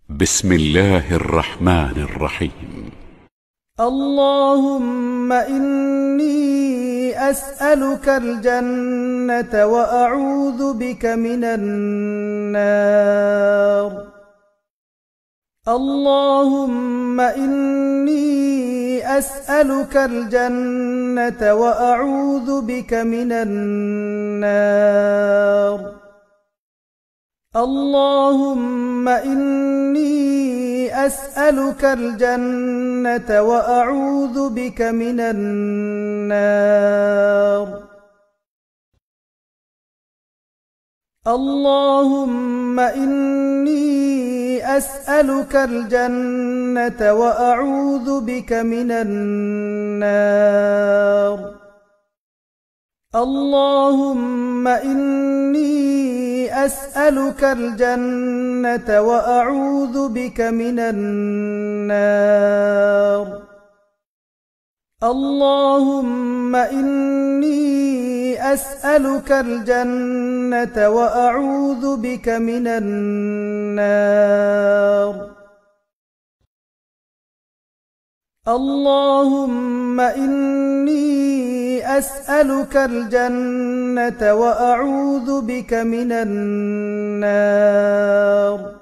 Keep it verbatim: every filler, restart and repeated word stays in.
بسم الله الرحمن الرحيم. اللهم إني أسألك الجنة وأعوذ بك من النار. اللهم إني أسألك الجنة وأعوذ بك من النار. اللهم إني أسألك الجنة وأعوذ بك من النار. اللهم إني أسألك الجنة وأعوذ بك من النار. اللهم إني أسألك الجنة وأعوذ بك من النار. اللهم إني أسألك الجنة وأعوذ بك من النار. اللهم إني أسألك الجنة وأعوذ بك من النار.